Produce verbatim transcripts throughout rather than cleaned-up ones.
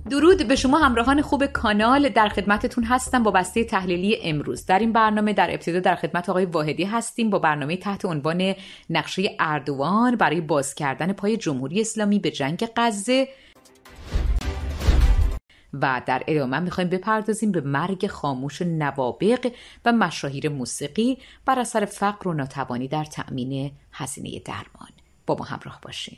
درود به شما همراهان خوب کانال، در خدمتتون هستم با بسته تحلیلی امروز. در این برنامه در ابتدا در خدمت آقای واحدی هستیم با برنامه تحت عنوان نقشه اردوان برای باز کردن پای جمهوری اسلامی به جنگ غزه و در ادامه میخوایم بپردازیم به مرگ خاموش نوابغ و مشاهیر موسیقی بر اثر فقر و ناتوانی در تأمین هزینه درمان. با ما همراه باشین.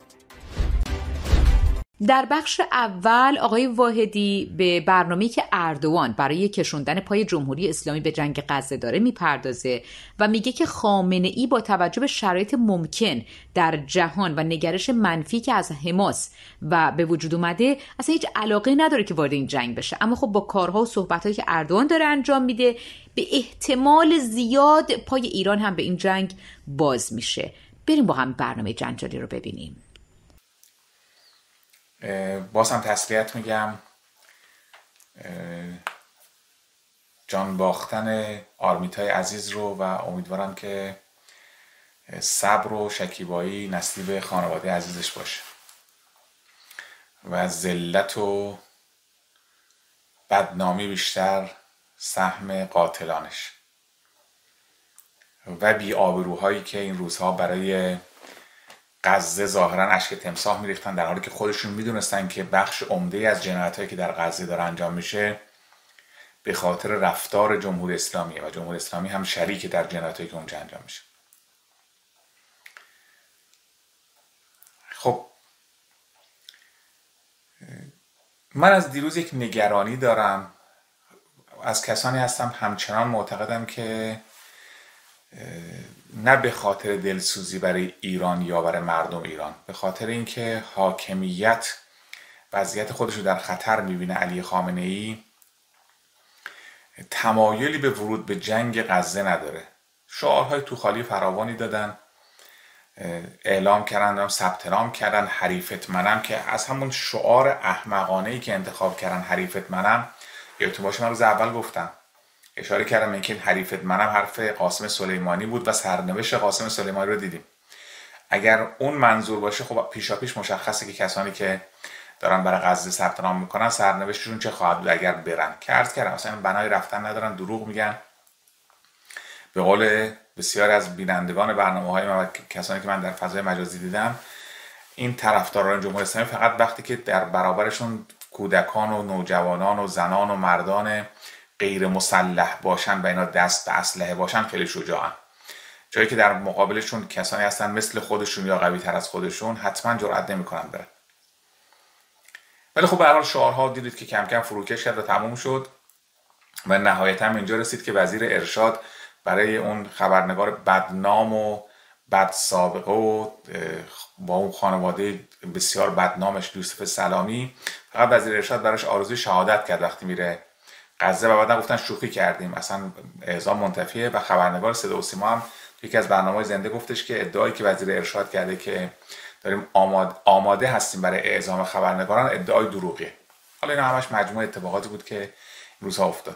در بخش اول آقای واحدی به برنامه‌ای که اردوان برای کشوندن پای جمهوری اسلامی به جنگ غزه داره میپردازه و میگه که خامنه‌ای با توجه به شرایط ممکن در جهان و نگرش منفی که از حماس و به وجود اومده اصلا هیچ علاقه نداره که وارد این جنگ بشه، اما خب با کارها و صحبتایی که اردوان داره انجام میده به احتمال زیاد پای ایران هم به این جنگ باز میشه. بریم با هم برنامه جنجالی رو ببینیم. باز هم تسلیت میگم، جان باختن آرمیتای عزیز رو و امیدوارم که صبر و شکیبایی نصیب خانواده عزیزش باشه و ذلت و بدنامی بیشتر سهم قاتلانش و بی آبروهایی که این روزها برای غزه ظاهرا اشک تمساح میریختن، در حالی که خودشون میدونستن که بخش عمده از جنایتایی که در غزه داره انجام میشه به خاطر رفتار جمهوری اسلامیه و جمهوری اسلامی هم شریک در جنایتایی که اونجا انجام میشه. خب من از دیروز یک نگرانی دارم، از کسانی هستم همچنان معتقدم که نه به خاطر دلسوزی برای ایران یا برای مردم ایران، به خاطر اینکه حاکمیت وضعیت خودش رو در خطر میبینه، علی خامنه‌ای تمایلی به ورود به جنگ غزه نداره. شعارهای تو خالی فراوانی دادن، اعلام کردن، ثبت نام کردن حریفت منم، که از همون شعار احمقانه‌ای که انتخاب کردن حریفت منم، یادتون باشه من روز اول گفتم، اشاره کردم اینکه حریفت منم حرف قاسم سلیمانی بود و سرنوشت قاسم سلیمانی رو دیدیم. اگر اون منظور باشه خب پیشا پیش مشخصه که کسانی که دارن برای غزه ثبت نام میکنن سرنوشتشون چه خواهد بود اگر برن. که عرض کردم اصلا بنای رفتن ندارن، دروغ میگن. به قول بسیاری از بینندگان برنامه‌های من و کسانی که من در فضای مجازی دیدم، این طرفداران جمهوری اسلامی فقط وقتی که در برابرشون کودکان و نوجوانان و زنان و مردان غیر مسلح باشن و اینا دست به اسلحه باشن خیلی شجاعن، جایی که در مقابلشون کسانی هستن مثل خودشون یا قوی تر از خودشون حتما جرئت نمیکنن برن. ولی خب به هر حال شعارها دیدید که کم کم فروکش کرد و تموم شد و نهایتا هم اینجا رسید که وزیر ارشاد برای اون خبرنگار بدنام و بد سابقه و با اون خانواده بسیار بدنامش یوسف سلامی، فقط وزیر ارشاد براش آرزوی شهادت کرد وقتی میره غزه و بعدا گفتن شوخی کردیم، اصلا اعزام منتفیه. و خبرنگار صدا و سیما هم یکی از برنامه‌های زنده گفتش که ادعایی که وزیر ارشاد کرده که داریم آماده, آماده هستیم برای اعزام خبرنگاران ادعای دروغیه. حالا اینا همش مجموعه اتفاقاتی بود که روزها افتاد.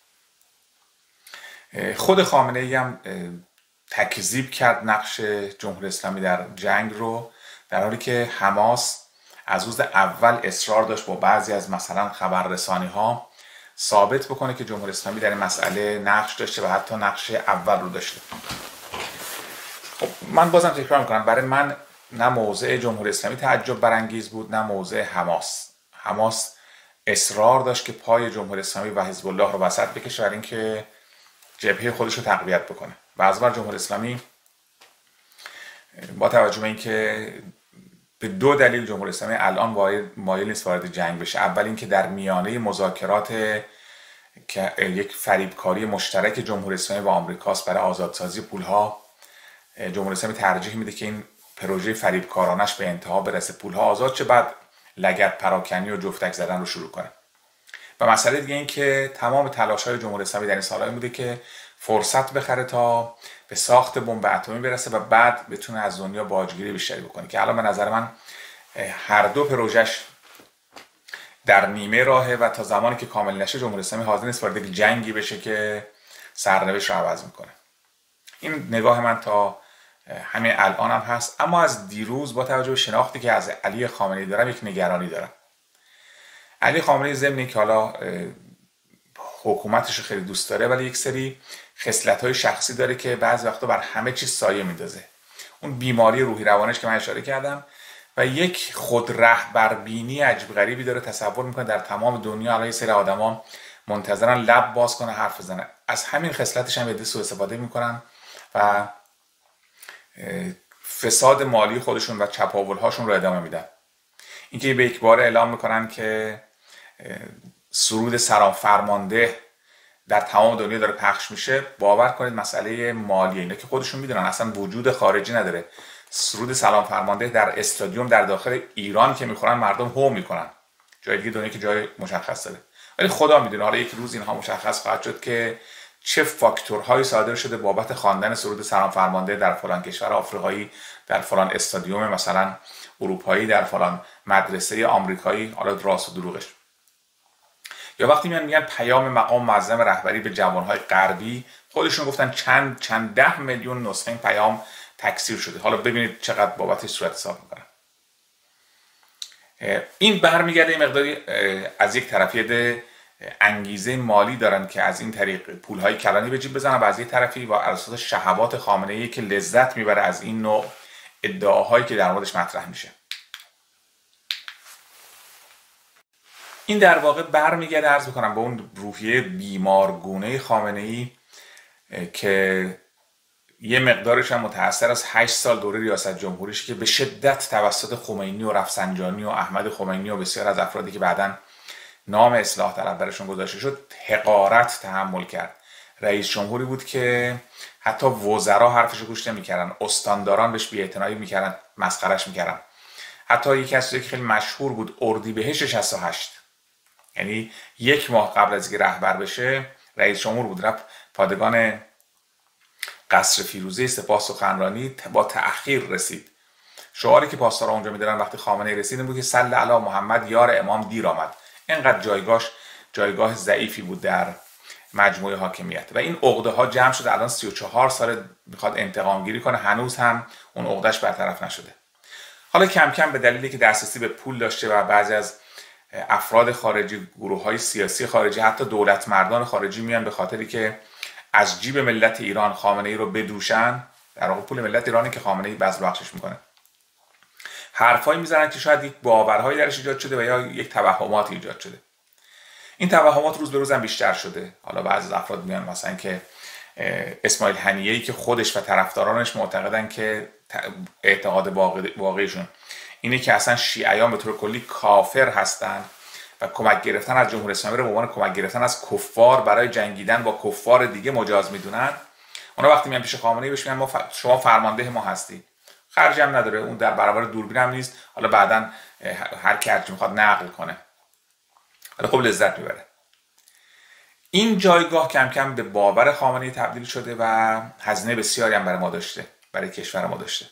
خود خامنه‌ای هم تکذیب کرد نقش جمهوری اسلامی در جنگ رو، در حالی که حماس از روز اول اصرار داشت با بعضی از مثلا خبررسانی‌ها ثابت بکنه که جمهوری اسلامی در این مسئله نقش داشته و حتی نقش اول رو داشته. خب من بازم تکرار میکنم، برای من نه موضع جمهوری اسلامی تعجب برانگیز بود نه موضع حماس. حماس اصرار داشت که پای جمهوری اسلامی و حزب الله رو وسط بکشه برای اینکه جبهه خودش رو تقویت بکنه. و از بر جمهوری اسلامی با توجه به اینکه به دو دلیل جمهوری اسلامی الان مایل نیست وارد جنگ بشه. اول اینکه در میانه مذاکرات که یک فریبکاری مشترک جمهوری اسلامی با آمریکاست برای آزادسازی پولها، جمهوری اسلامی ترجیح میده که این پروژه فریبکارانش به انتها برسه، پولها آزاد چه، بعد لگد پراکنی و جفتک زدن رو شروع کنه. و مسئله دیگه این که تمام تلاش‌های جمهوری اسلامی در این سال‌ها بوده که فرصت بخره تا به ساخت بمب اتمی برسه و بعد بتونه از دنیا باجگیری بیشتری بکنه، که الان به نظر من هر دو پروژش در نیمه راهه و تا زمانی که کامل نشه جمهوری اسلامی حاضر نیست وارد جنگی بشه که سرنوشت رو عوض میکنه. این نگاه من تا همین الان هم هست. اما از دیروز با توجه به شناختی که از علی خامنه‌ای دارم یک نگرانی دارم. علی خامنه‌ای ضمن که حالا حکومتش رو خیلی دوست داره، ولی یک سری خصلت‌های شخصی داره که بعضی وقتا بر همه چیز سایه میندازه. اون بیماری روحی روانش که من اشاره کردم و یک خود رهبربینی عجیب غریبی داره، تصور میکنه در تمام دنیا الان یه سری آدما منتظرن لب باز کنه حرف بزنه. از همین خصلتش هم سوء استفاده میکنن و فساد مالی خودشون و چپاولهاشون رو ادامه میدن. اینکه به یک بار اعلام میکنن که سرود سلام فرمانده در تمام دنیا داره پخش میشه، باور کنید مسئله مالیه اینه که خودشون میدونن اصلا وجود خارجی نداره. سرود سلام فرمانده در استادیوم در داخل ایران که میخورن مردم هو میکنن، جای دیگه دنیا که جای مشخص داره، ولی خدا میدونه حالا یک روز اینها مشخص خواهد شد که چه فاکتورهایی صادر شده بابت خواندن سرود سلام فرمانده در فلان کشور آفریقایی، در فلان استادیوم مثلا اروپایی، در فلان مدرسه آمریکایی، حالا راست و دروغش. یا وقتی میان میگن پیام مقام معظم رهبری به جوانهای غربی، خودشون گفتن چند چند ده میلیون نسخه این پیام تکثیر شده. حالا ببینید چقدر بابتش صورت حساب میکنن. این برمیگرده این مقداری از یک طرفی ده انگیزه مالی دارن که از این طریق پولهای کلانی به جیب بزنن و از یک طرفی با اساس شهوات خامنه‌ای که لذت میبره از این نوع ادعاهایی که در موردش مطرح میشه. این در واقع برمیگرده عرض میکنم به اون روحیه بیمارگونه خامنه‌ای که یه مقدارش هم متأثر از هشت سال دوره ریاست جمهوریش که به شدت توسط خمینی و رفسنجانی و احمد خمینی و بسیار از افرادی که بعداً نام اصلاح طلب برشون گذاشته شد حقارت تحمل کرد. رئیس جمهوری بود که حتی وزرا حرفش رو گوش نمی‌کردن، استانداران بهش بی‌اعتنایی می‌کردن، مسخرهش می‌کردن. حتی یکی از چیزایی که خیلی مشهور بود اردیبهشت شصت و هشت، یعنی یک ماه قبل از اینکه رهبر بشه رئیس جمهور بود، رفت پادگان قصر فیروزه سپاه سخنرانی با تأخیر رسید. شعاری که پاسدارا اونجا میدادن وقتی خامنه‌ای رسید بود که صلی علی محمد یار امام دیر آمد. اینقدر جایگاهش جایگاه ضعیفی بود در مجموعه حاکمیت و این عقده ها جمع شده. الان سی و چهار سال میخواد انتقام گیری کنه، هنوز هم اون عقدهش برطرف نشده. حالا کم کم به دلیلی که دسترسی به پول داشته و بعضی از افراد خارجی، گروه های سیاسی خارجی، حتی دولت مردان خارجی میان به خاطری که از جیب ملت ایران خامنه‌ای رو بدوشن، در واقع پول ملت ایرانی که خامنه‌ای بذل بخشش میکنه، حرفایی میزنن که شاید یک باورهایی درش ایجاد شده و یا یک توهمات ایجاد شده. این توهمات روز به روز هم بیشتر شده. حالا بعضی از افراد میان مثلا که اسماعیل هنیه‌ای که خودش و طرفدارانش معتقدن که اعتقاد واقعیشون اینه که اصلا شیعیان به طور کلی کافر هستن و کمک گرفتن از جمهوری اسلامی رو به عنوان کمک گرفتن از کفار برای جنگیدن با کفار دیگه مجاز میدونن. اونا وقتی میان پیش خامنه‌ای بهش میگن ما ف... شما فرمانده ما هستی، خرجی هم نداره، اون در برابر دوربین هم نیست، حالا بعداً هر کی هرچی میخواد نقل کنه، ولی خب لذت میبره. این جایگاه کم کم به باور خامنه‌ای تبدیل شده و هزینه بسیاری هم برای ما داشته، برای کشور ما داشته.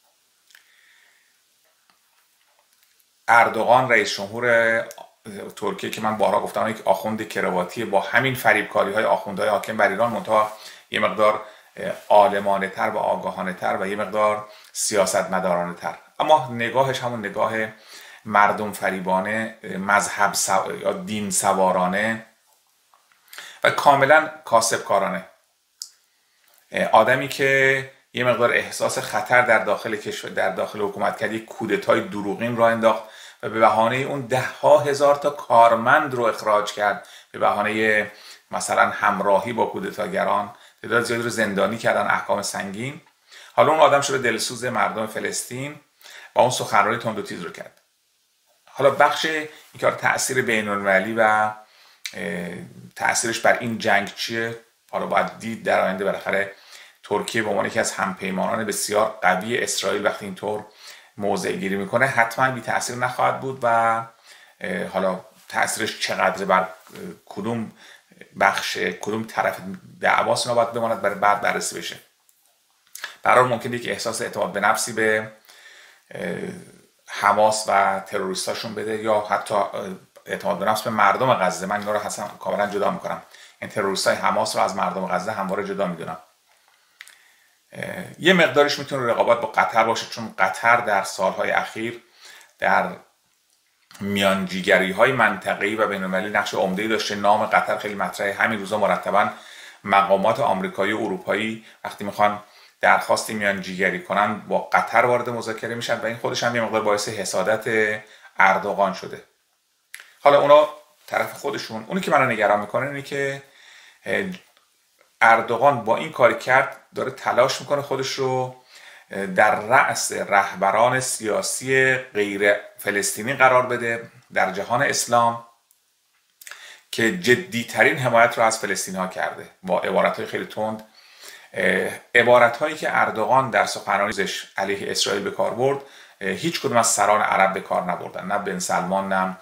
اردوغان رئیس جمهور ترکیه که من بارها گفتم یک آخوند کرواتی با همین فریبکاری های آخوندهای حاکم بر ایران، منتها یه مقدار عالمانه تر و آگاهانه تر و یه مقدار سیاستمدارانه تر، اما نگاهش همون نگاه مردم فریبانه، مذهب سو... یا دین سوارانه و کاملا کاسبکارانه. آدمی که یه مقدار احساس خطر در داخل کشور، در داخل حکومت کرد، یک کودتای دروغین را انداخت و به بهانه اون ده ها هزار تا کارمند رو اخراج کرد، به بهانه مثلا همراهی با کودتاگران تعداد زیادی رو زندانی کردن، احکام سنگین. حالا اون آدم شده دلسوز مردم فلسطین و اون سخنرانی تند و تیز رو کرد. حالا بخش این کار تأثیر بین‌المللی و تأثیرش بر این جنگ چیه؟ حالا باید دید در آینده. بالاخره ترکیه به عنوان یکی از همپیمانان بسیار قوی اسرائیل وقتی اینطور موضع گیری میکنه حتما بی تأثیر نخواهد بود و حالا تأثیرش چقدر بر کدوم بخش کدوم طرف دعواست اینا باید بماند برای بعد بررسی بشه. برای ممکنه یک احساس اعتماد به نفسی به حماس و تروریستاشون بده یا حتی اعتماد به نفس به مردم غزه. من اینا رو اصلا کاملا جدا میکنم، این تروریستای حماس رو از مردم غزه همواره جدا میدونم. یه مقدارش میتونه رقابت با قطر باشه، چون قطر در سالهای اخیر در میانجیگری های منطقه‌ای و بین‌المللی نقش عمده‌ای داشته. نام قطر خیلی مطرحه، همین روزا مرتباً مقامات آمریکایی و اروپایی وقتی میخوان درخواست میانجیگری کنن با قطر وارد مذاکره میشن و این خودش هم یه مقدار باعث حسادت اردوغان شده. حالا اونا طرف خودشون، اونی که منو نگران میکنه اینه که اردوغان با این کاری کرد داره تلاش میکنه خودش رو در رأس رهبران سیاسی غیر فلسطینی قرار بده در جهان اسلام که جدیترین حمایت رو از فلسطینی ها کرده با عبارتهای خیلی تند. عبارتهایی که اردوغان در سخنرانیش علیه اسرائیل به کار برد هیچ کدوم از سران عرب به کار نبردن، نه بن سلمان، نه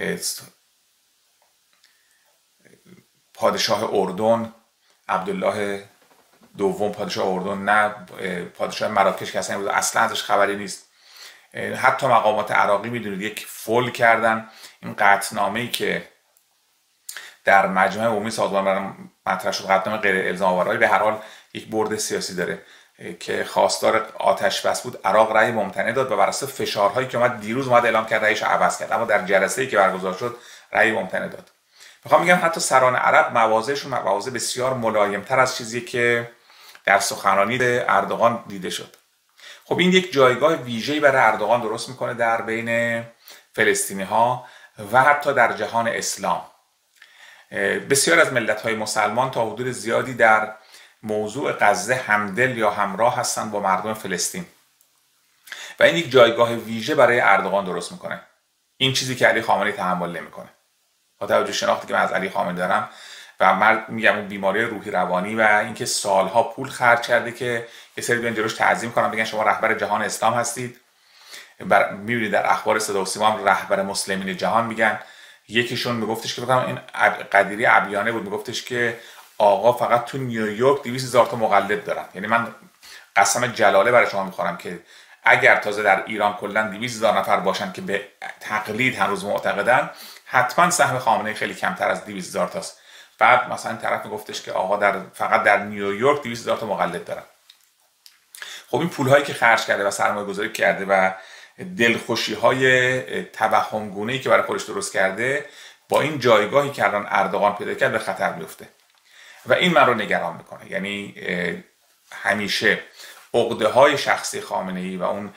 پادشاه اردن عبدالله دوم پادشاه اردن، نه پادشاه مراکش که اصلا اصلا ازش خبری نیست. حتی مقامات عراقی میدونید یک فول کردن این قطعنامه‌ای که در مجمع عمومی سازمان مطرح شد، قطعنامه غیر الزام آورایی، به هر حال یک برد سیاسی داره که خواستار آتش بس بود. عراق رأی ممتنع داد و بر اساس فشارهایی که اومد دیروز اومد اعلام کرد رأیش عوض کرد، اما در جلسه‌ای که برگزار شد رأی ممتنع داد. میخوام بگم حتی سران عرب مواضعشون مواضع بسیار ملایم‌تر از چیزی که در سخنرانی اردوغان دیده شد. خب این یک جایگاه ویژه‌ای برای اردوغان درست میکنه در بین فلسطینی‌ها و حتی در جهان اسلام. بسیار از ملت‌های مسلمان تا حدود زیادی در موضوع غزه همدل یا همراه هستند با مردم فلسطین و این یک جایگاه ویژه برای اردوغان درست میکنه. این چیزی که علی خامنه‌ای تحمل نمیکنه. با توجه شناختی که من از علی خامنه‌ای دارم و من میگم اون بیماری روحی روانی و اینکه سالها پول خرج کرده که یه سری بیان جلوش تعظیم کنن بگن شما رهبر جهان اسلام هستید. بر میبینید در اخبار صدا و سیما هم رهبر مسلمین جهان میگن. یکیشون میگفتش که بگم این قدیری عبیانه بود، میگفتش که آقا فقط تو نیویورک دویست هزار تا مقلد دارن. یعنی من قسم جلاله برای شما میخورم که اگر تازه در ایران کلا دویست هزار نفر باشن که به تقلید هنوز معتقدن، حتما سهم خامنه‌ای خیلی کمتر از دویست هزار تاست. بعد مثلا طرف میگفتش که آقا در فقط در نیویورک دویست هزار تا مقلد دارن. خب این پولهایی که خرج کرده و سرمایه گذاری کرده و دلخوشی های توهم گونه‌ای که برای خودش درست کرده با این جایگاهی که الان اردوغان پیدا کرد به خطر میفته و این من رو نگران میکنه. یعنی همیشه عقده های شخصی خامنه‌ای و اون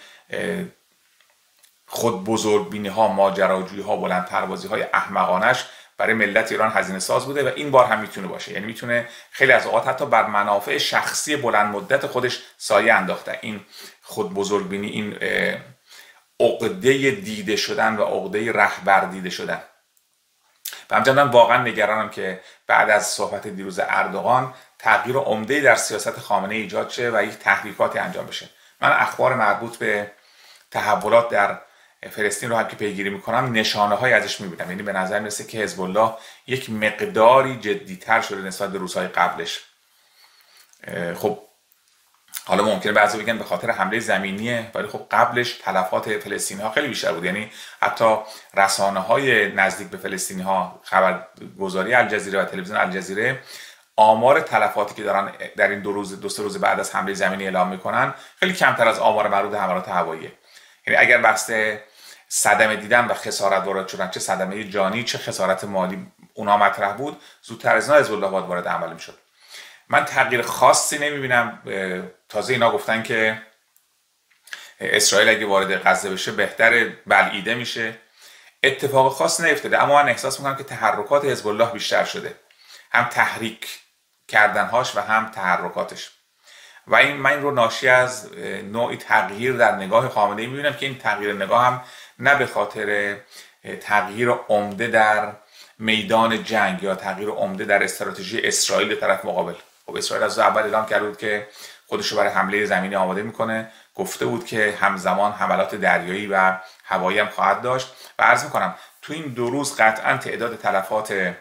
خود بزرگبینی ها، ماجراجویی ها، بلند پروازی های احمقانش برای ملت ایران هزینه ساز بوده و این بار هم میتونه باشه. یعنی میتونه خیلی از اوقات حتی بر منافع شخصی بلند مدت خودش سایه انداخته. این خود بزرگبینی، این عقده دیده شدن و عقده رهبر دیده شدن. و همچنین من واقعا نگرانم که بعد از صحبت دیروز اردوغان تغییر عمده‌ای در سیاست خامنه‌ای ایجاد شه و یک تحریکاتی انجام بشه. من اخبار مربوط به تحولات در فلسطین رو هم که پیگیری میکنم نشانه های ازش میبینم. یعنی به نظر میرسه که حزب الله یک مقداری جدیتر شده نسبت به روزهای قبلش. خب حالا ممکنه بعضی بگن به خاطر حمله زمینیه، ولی خب قبلش تلفات فلسطینی ها خیلی بیشتر بود. یعنی حتی رسانه های نزدیک به فلسطینی ها، خبرگزاری الجزیره و تلویزیون الجزیره، آمار تلفاتی که دارن در این دو روز دو سه روز بعد از حمله زمینی اعلام میکنن خیلی کمتر از آمار مربوط به حملات هواییه. یعنی اگر بحث صدمه دیدن و خسارت وارد شدن، چه صدمه جانی چه خسارت مالی اونا مطرح بود، زودتر از اینا حزب الله باید وارد عمل میشد. من تغییر خاصی نمیبینم. تازه اینا گفتن که اسرائیل اگه وارد غزه بشه بهتر بلعیده میشه. اتفاق خاص نیفتاده، اما من احساس میکنم که تحرکات حزب الله بیشتر شده، هم تحریک کردنهاش و هم تحرکاتش. و این من این رو ناشی از نوعی تغییر در نگاه خامنه‌ای میبینم که این تغییر نگاه هم نه به خاطر تغییر عمده در میدان جنگ یا تغییر عمده در استراتژی اسرائیل به طرف مقابل. خب اسرائیل از اول اعلام کرده بود که خودش رو برای حمله زمینی آماده میکنه، گفته بود که همزمان حملات دریایی و هوایی هم خواهد داشت و عرض میکنم تو این دو روز قطعا تعداد تلفات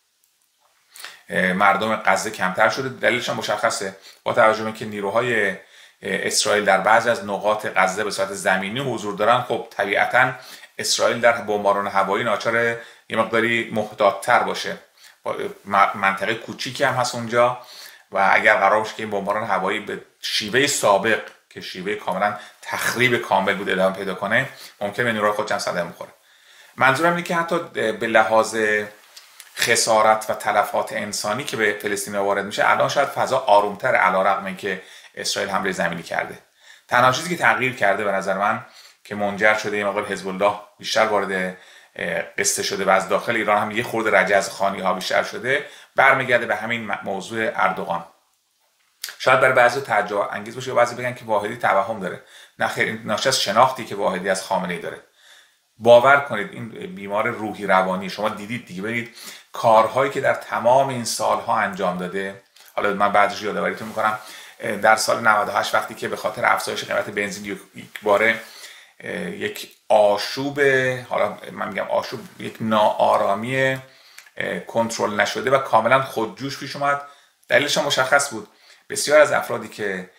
مردم غزه کمتر شده. دلیلش هم مشخصه، با توجه به اینکه نیروهای اسرائیل در بعضی از نقاط غزه به صورت زمینی حضور دارن، خب طبیعتا اسرائیل در بمباران هوایی ناچار یه مقداری محتاط‌تر باشه. منطقه کوچیکی هم هست اونجا و اگر قرار باشه که این بمباران هوایی به شیوه سابق که شیوه کاملا تخریب کامل بود ادامه پیدا کنه، ممکنه به نیروهای خودش هم صدمه بخوره. منظورم اینه که حتی به لحاظ خسارت و تلفات انسانی که به فلسطین وارد میشه الان شاید فضا آرومتر، علیرغم اینکه اسرائیل حمله زمینی کرده. تنها چیزی که تغییر کرده به نظر من که منجر شده این مقدار حزب الله بیشتر وارد قصه شده و از داخل ایران هم یه خورده رجز خانی ها بیشتر شده، برمیگرده به همین موضوع اردوغان. شاید برای بعضی تعجب انگیز باشه، بعضی بگن که واحدی توهم داره. نه خیر، این ناشی از شناختی که واحدی از خامنه‌ای داره. باور کنید این بیمار روحی روانی، شما دیدید دیگه، برید کارهایی که در تمام این سالها انجام داده. حالا من بعدش یادآوریتون میکنم در سال نود و هشت وقتی که به خاطر افزایش قیمت بنزین یک باره یک آشوب، حالا من میگم آشوب، یک ناآرامی کنترل نشده و کاملا خودجوش پیش اومد. دلیلش مشخص بود. بسیار از افرادی که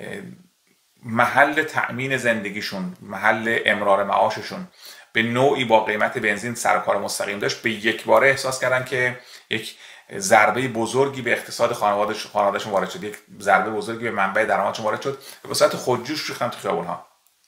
محل تأمین زندگیشون، محل امرار معاششون به نوعی با قیمت بنزین سر و کار مستقیم داشت، به یک باره احساس کردن که یک ضربه بزرگی به اقتصاد خانواده‌شون خانواده‌شون وارد شد، یک ضربه بزرگی به منبع درآمدشون وارد شد و به صورت خودجوش ریختن تو خیابون‌ها.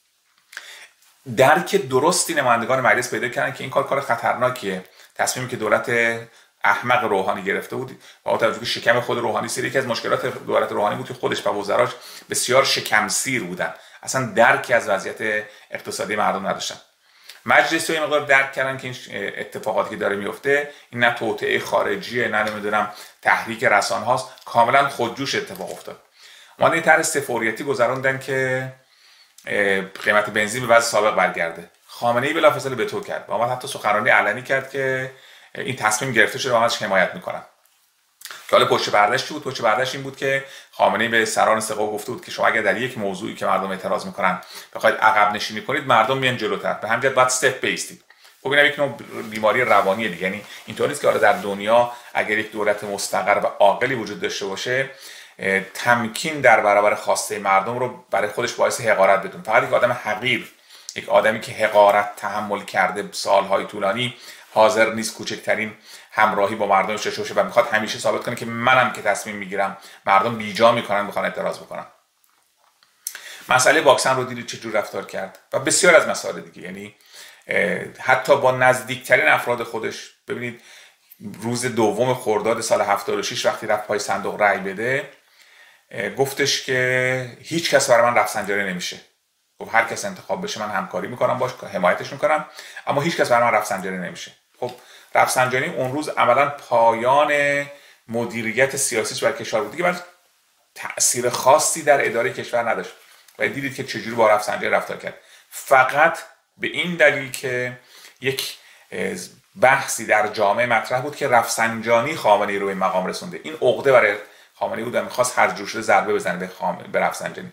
درک درستی نمایندگان مجلس پیدا کردن که این کار کار خطرناکیه. تصمیمی که دولت احمق روحانی گرفته بود، با توجه که شکم خود روحانی سیر، یکی از مشکلات دولت روحانی بود که خودش و وزراش بسیار شکم سیر بودن، اصلا درکی از وضعیت اقتصادی مردم نداشتن. مجلس این مقدار درک کردن که این اتفاقاتی که داره میفته این نه توطئه خارجیه، نه نمیدونم تحریک رسانه هاست، کاملا خودجوش اتفاق افتاد. ما یه طرح سفوریتی گذروندن که قیمت بنزین به وضع سابق برگرده. خامنه‌ای بلافاصله به تو کرد و اومد حتی سخنرانی علنی کرد که این تصمیم گرفته شده و ازش حمایت میکنن. که حالا پشت پردهش چی بود؟ پشت پردهش این بود که خامنه‌ای به سران سقا گفته بود که شما اگر در یک موضوعی که مردم اعتراض میکنن بخواید عقب نشینی کنید، مردم میان جلوتر، به همین جهت باید استپ بیستید. خب این یک نوع بیماری روانی دیگه، یعنی اینطور نیست که حالا در دنیا اگر یک دولت مستقر و عاقلی وجود داشته باشه تمکین در برابر خواسته مردم رو برای خودش باعث حقارت بدون. فقط یک آدم حقیر، یک آدمی که حقارت تحمل کرده سالهای طولانی، حاضر نیست کوچکترین همراهی با مردم داشته باشه و میخواد همیشه ثابت کنه که منم که تصمیم میگیرم، مردم بیجا میکنن، میخوان اعتراض بکنن. مسئله واکسن رو دیدید چجور رفتار کرد و بسیار از مسائل دیگه، یعنی حتی با نزدیکترین افراد خودش. ببینید روز دوم خرداد سال هفتاد و شش وقتی رفت پای صندوق رأی بده، گفتش که هیچ کس برای من رفسنجانی نمیشه. خب هر کس انتخاب بشه من همکاری میکنم باش، حمایتش میکنم، اما هیچ کس برای من رفسنجانی نمیشه. خب رفسنجانی اون روز عملا پایان مدیریت سیاسیش بر کشور بود دیگه، تأثیر خاصی در اداره کشور نداشت و دیدید که چجوری با رفسنجانی رفتار کرد. فقط به این دلیل که یک بحثی در جامعه مطرح بود که رفسنجانی خامنه‌ای رو به مقام رسونده. این عقده برای خامنه‌ای بود و می‌خواست هر جور شده ضربه بزنه به خام... به رفسنجانی.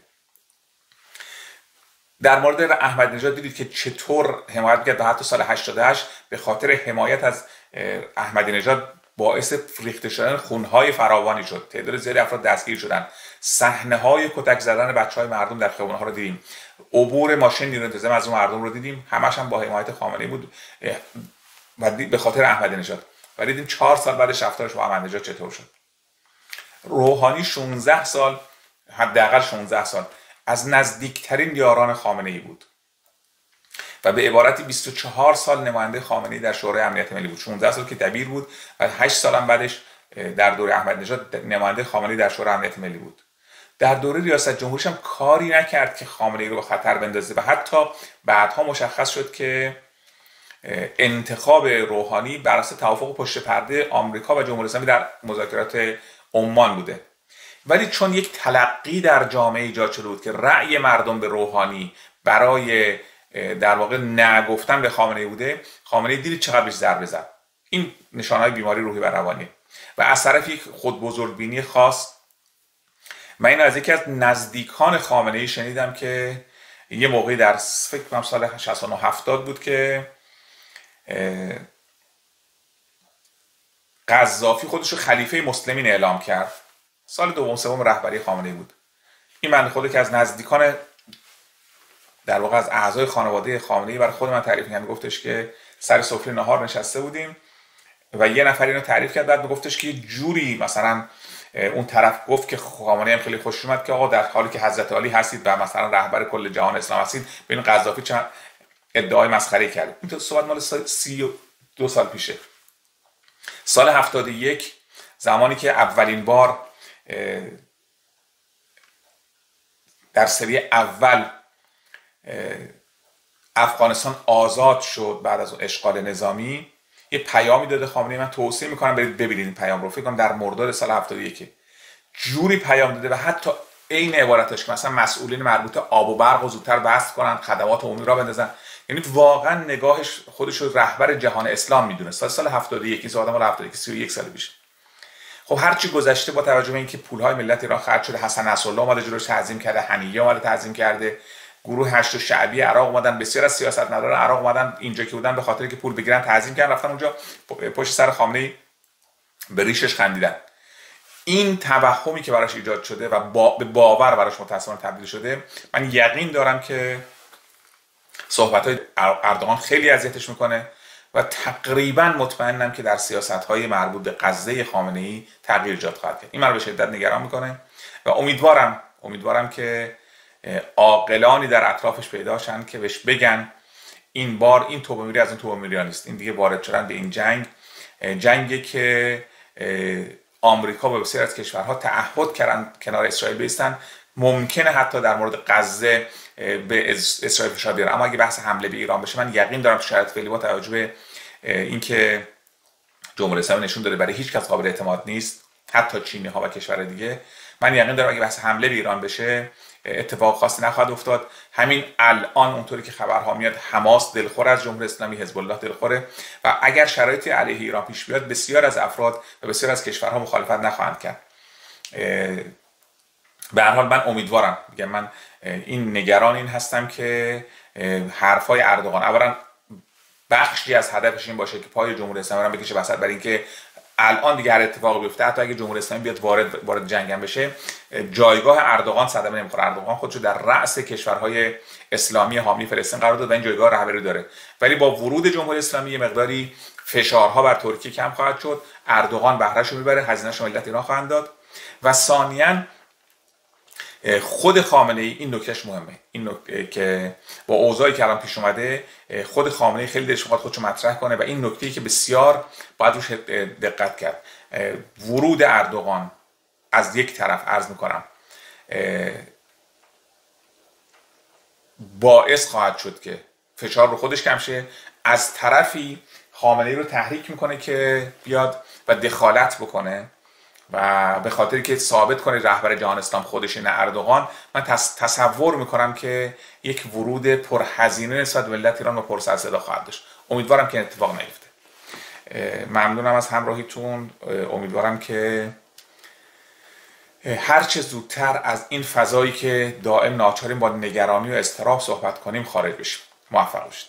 در مورد احمدی نژاد دیدید که چطور حمایت کرد و حتی سال هشتاد و هشت به خاطر حمایت از احمدی نژاد باعث ریخته شدن خونهای فراوانی شد. تعداد زیادی افراد دستگیر شدن. صحنه‌های کتک زدن بچه‌های مردم در خیابان‌ها رو دیدیم. عبور ماشین نیروی انتظامی از اون مردم رو دیدیم. همش هم با حمایت خامنه‌ای بود و به خاطر احمدی نژاد. و دیدیم چهار سال بعدش رفتارش با احمدی نژاد چطور شد. روحانی شانزده سال، حداقل شانزده سال از نزدیکترین یاران خامنه‌ای بود و به عبارتی بیست و چهار سال نماینده خامنه‌ای در شورای امنیت ملی بود. شانزده سال که دبیر بود و هشت سال هم بعدش در دوره احمدی نژاد نماینده خامنه‌ای در شورای امنیت ملی بود. در دوره ریاست جمهوریش هم کاری نکرد که خامنه‌ای رو به خطر بندازه و حتی بعدها مشخص شد که انتخاب روحانی بر اساس توافق پشت پرده آمریکا و جمهوری اسلامی در مذاکرات عمان بوده. ولی چون یک تلقی در جامعه ایجاد شده بود که رأی مردم به روحانی برای در واقع نگفتن به خامنه‌ای بوده، خامنه‌ای دید چقدر بهش ضربه زد. این نشانه‌های بیماری روحی و روانی و از طرف یک خودبزرگبینی خاص. من این از یکی از نزدیکان خامنه‌ای شنیدم که یه موقعی در فکر کنم سال شصت و نه هفتاد بود که قذافی خودش رو خلیفه مسلمین اعلام کرد. سال دوم سوم رهبری خامنه‌ای بود. این بنده خدا که از نزدیکان در واقع از اعضای خانواده خامنه‌ای برای خود من تعریف کرد، گفتش که سر سفره نهار نشسته بودیم و یه نفر اینو تعریف کرد، بعد میگفتش که یه جوری مثلا اون طرف گفت که خامنه‌ای هم خیلی خوشش اومد که آقا در حالی که حضرت علی هستید و مثلا رهبر کل جهان اسلام هستید، ببین قذافی چه ادعای مسخره کرده. این صحبت مال سی و دو سال پیشه. سال هفتاد و یک زمانی که اولین بار در سری اول افغانستان آزاد شد بعد از اون اشغال نظامی، یه پیامی داده خامنه‌ای. من توصیه میکنم برید ببینید این پیام رو، فکر کنم در مرداد سال هفتاد و یک جوری پیام داده و حتی عین عبارتش که مثلا مسئولین مربوطه آب و برق رو زودتر بسط کنن، خدمات عمومی را بندازن. یعنی واقعا نگاهش خودش رو رهبر جهان اسلام میدونه. سال سال هفتاد و یک این آدم هفتاد و یک سی و یک سال پیش. خب هر چی گذشته با توجه به اینکه پولهای ملت ایران خرج شده، حسن نصرالله اومده جلوش تعظیم کرده، حنیه اومده تعظیم کرده، گروه هشت شعبی عراق اومدن، بسیار از سیاستمداران عراق اومدن اینجا که بودن به خاطر که پول بگیرن تعظیم کردن، رفتن اونجا پشت سر خامنه‌ای به ریشش خندیدن. این توهمی که براش ایجاد شده و با به باور براش متأسفانه تبدیل شده، من یقین دارم که صحبت‌های اردوغان خیلی اذیتش میکنه و تقریبا مطمئنم که در سیاست‌های مربوط به غزه خامنه‌ای تغییر ایجاد خواهد کرد. این من به شدت نگران میکنه و امیدوارم امیدوارم که عاقلانی در اطرافش پیدا شن که بهش بگن این بار این توبه میری از این توبه میری نیست. این دیگه وارد شدن به این جنگ، جنگی که آمریکا و بسیاری از کشورها تعهد کردن کنار اسرائیل بیستن. ممکنه حتی در مورد غزه به اسرائیل فشار بیاره، اما اگه بحث حمله به ایران بشه، من یقین دارم شاید فعلی با توجه به اینکه جمهوری اسلامی نشون داده برای هیچ کس قابل اعتماد نیست، حتی چینی ها و کشور دیگه، من یقین دارم اگه بحث حمله به ایران بشه اتفاق خاصی نخواهد افتاد. همین الان اونطوری که خبرها میاد حماس دلخور از جمهوری اسلامی، حزب الله دلخوره و اگر شرایطی علیه ایران پیش بیاد بسیار از افراد و بسیار از کشورها مخالفت نخواهند کرد. به هر حال من امیدوارم، میگم من این نگران این هستم که حرفای اردوغان اولا بخشی از هدفش این باشه که پای جمهوری اسلامی رو بکشه وسط، برای اینکه الان دیگه هر اتفاقی بیفته، حتی اگه جمهوری اسلامی بیاد وارد وارد جنگ هم بشه، جایگاه اردوغان صدمه نمیخوره. اردوغان خودشو در رأس کشورهای اسلامی حامی فلسطین قرار داد و این جایگاه رهبری داره، ولی با ورود جمهوری اسلامی مقداری فشارها بر ترکیه کم خواهد شد. اردوغان بهرهشو میبره، هزینه‌شو ملت ایران خواهند داد و ثانیاً خود خامنه‌ای، این نکتهش مهمه، این نکته که با اوضاعی که الان پیش اومده خود خامنه‌ای خیلی دلش می‌خواد خودشو مطرح کنه و این نکته‌ای که بسیار باید روش دقت کرد. ورود اردوغان از یک طرف عرض می‌کنم باعث خواهد شد که فشار رو خودش کم شه، از طرفی خامنه‌ای رو تحریک میکنه که بیاد و دخالت بکنه و به خاطری که ثابت کنه رهبر جهان اسلام خودشه نه اردوغان. من تصور میکنم که یک ورود پرهزینه نسبت به ملت ایران و پر سر صدا خواهد داشت. امیدوارم که این اتفاق نیفته. ممنونم از همراهیتون. امیدوارم که هر چه زودتر از این فضایی که دائم ناچاریم با نگرانی و اضطراب صحبت کنیم خارج بشیم. موفق باشید.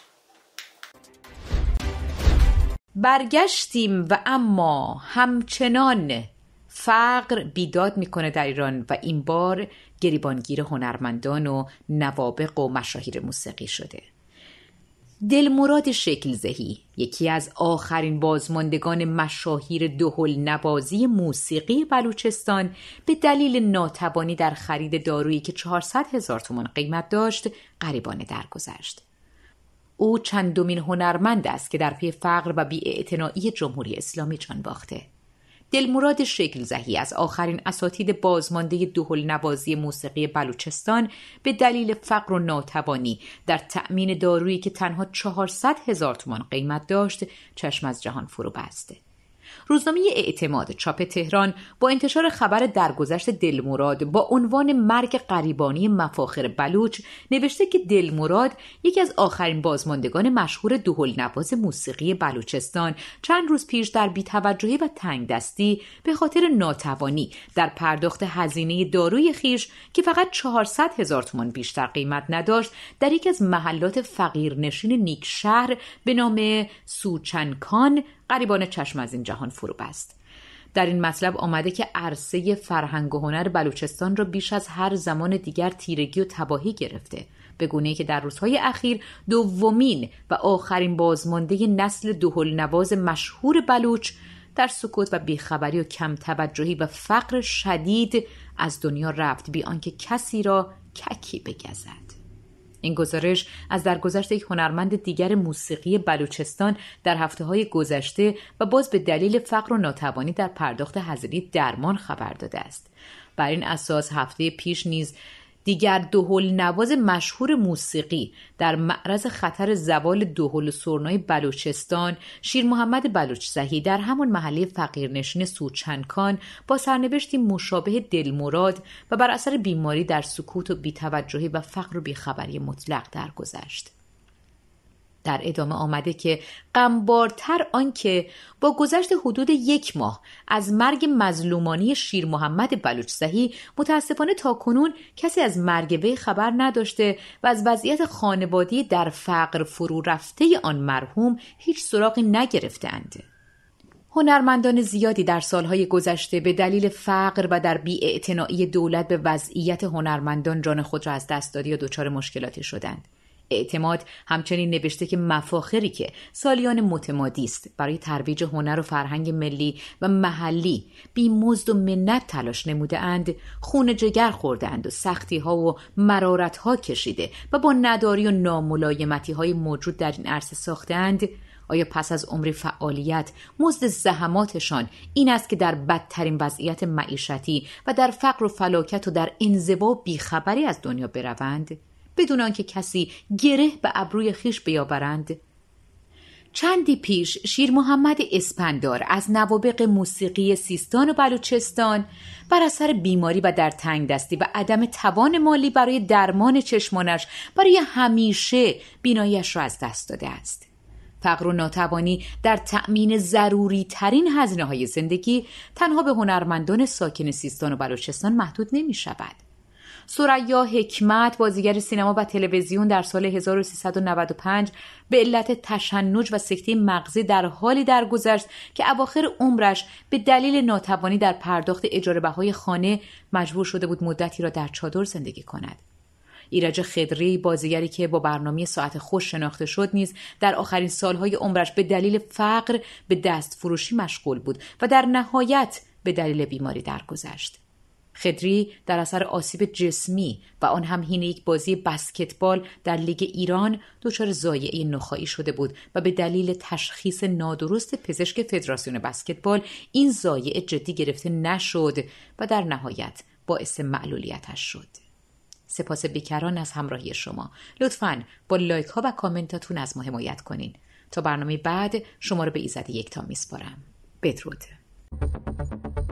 برگشتیم و اما همچنان فقر بیداد میکنه در ایران و این بار گریبانگیر هنرمندان و نوابغ و مشاهیر موسیقی شده. دلمراد شکلزهی، یکی از آخرین بازماندگان مشاهیر دهل نوازی موسیقی بلوچستان، به دلیل ناتوانی در خرید دارویی که چهارصد هزار تومان قیمت داشت غریبانه درگذشت. او چندمین هنرمند است که در پی فقر و بی‌اعتنایی جمهوری اسلامی جان باخته. دلمراد شکلزهی از آخرین اساتید بازمانده دهل نوازی موسیقی بلوچستان به دلیل فقر و ناتوانی در تأمین دارویی که تنها چهارصد هزار تومان قیمت داشت چشم از جهان فرو بسته. روزنامه اعتماد چاپ تهران با انتشار خبر درگذشت دلمراد با عنوان مرگ غریبانه مفاخر بلوچ نوشته که دلمراد، یکی از آخرین بازماندگان مشهور دهل نواز موسیقی بلوچستان، چند روز پیش در بی‌توجهی و تنگدستی به خاطر ناتوانی در پرداخت هزینه داروی خویش که فقط چهارصد هزار تومان بیشتر قیمت نداشت، در یکی از محلات فقیرنشین نیکشهر به نام سوچنکان غریبانه چشم از این جهان فرو بست. در این مطلب آمده که عرصه فرهنگ و هنر بلوچستان را بیش از هر زمان دیگر تیرگی و تباهی گرفته، به گونه‌ای که در روزهای اخیر دومین و آخرین بازمانده نسل دهل نواز مشهور بلوچ در سکوت و بیخبری و کم توجهی و فقر شدید از دنیا رفت، بی آنکه کسی را ککی بگزد. این گزارش از درگذشت یک هنرمند دیگر موسیقی بلوچستان در هفته‌های گذشته و باز به دلیل فقر و ناتوانی در پرداخت هزینه درمان خبر داده است. بر این اساس هفته پیش نیز دیگر دهل‌نواز مشهور موسیقی در معرض خطر زوال دهل و سرنای بلوچستان، شیر محمد بلوچزهی در همان محله فقیرنشین سوچنکان با سرنوشتی مشابه دلمراد و بر اثر بیماری در سکوت و بی‌توجهی و فقر و بیخبری مطلق درگذشت. در ادامه آمده که غمبارتر آن که با گذشت حدود یک ماه از مرگ مظلومانی شیر محمد بلوچزهی متاسفانه تاکنون کسی از مرگ وی خبر نداشته و از وضعیت خانوادگی در فقر فرو رفته آن مرحوم هیچ سراغی نگرفتند. هنرمندان زیادی در سالهای گذشته به دلیل فقر و در بی‌اعتنایی دولت به وضعیت هنرمندان جان خود را از دست داده یا دچار مشکلاتی شدند. اعتماد همچنین نوشته که مفاخری که سالیان متمادی است برای ترویج هنر و فرهنگ ملی و محلی بی مزد و منت تلاش نموده اند، خون جگر خوردند و سختی ها و مرارت ها کشیده و با نداری و ناملایمتی های موجود در این عرصه ساختند، آیا پس از عمر فعالیت مزد زحماتشان این است که در بدترین وضعیت معیشتی و در فقر و فلاکت و در انزوا و بیخبری از دنیا بروند بدون آنکه کسی گره به ابروی خیش بیاورند؟ چندی پیش شیر محمد اسپندار از نوابغ موسیقی سیستان و بلوچستان بر اثر بیماری و در تنگدستی و عدم توان مالی برای درمان چشمانش برای همیشه بیناییش را از دست داده است. فقر و ناتوانی در تأمین ضروری ترین هزینه های زندگی تنها به هنرمندان ساکن سیستان و بلوچستان محدود نمی شود. ثریا حکمت، بازیگر سینما و تلویزیون، در سال هزار و سیصد و نود و پنج به علت تشنج و سکته مغزی در حالی درگذشت که اواخر عمرش به دلیل ناتوانی در پرداخت اجاره بهای خانه مجبور شده بود مدتی را در چادر زندگی کند. ایرج خضری، بازیگری که با برنامه ساعت خوش شناخته شد، نیز در آخرین سالهای عمرش به دلیل فقر به دست فروشی مشغول بود و در نهایت به دلیل بیماری درگذشت. خضری در اثر آسیب جسمی و آن هم حین یک بازی بسکتبال در لیگ ایران دچار ضایعه نخاعی شده بود و به دلیل تشخیص نادرست پزشک فدراسیون بسکتبال این ضایعه جدی گرفته نشد و در نهایت باعث معلولیتش شد. سپاس بیکران از همراهی شما. لطفاً با لایک ها و کامنتاتون از ما حمایت کنین. تا برنامه بعد شما رو به ایزد یکتا میسپارم. بدرود.